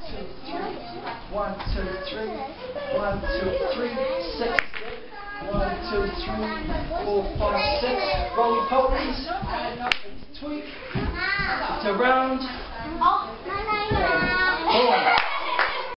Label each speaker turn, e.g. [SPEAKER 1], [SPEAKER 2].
[SPEAKER 1] 1, 2, 3, 1, 2, 3, 6, 1, 2, 3, 4, 5, 6. Roly polies, and up and tweak, to round. 4.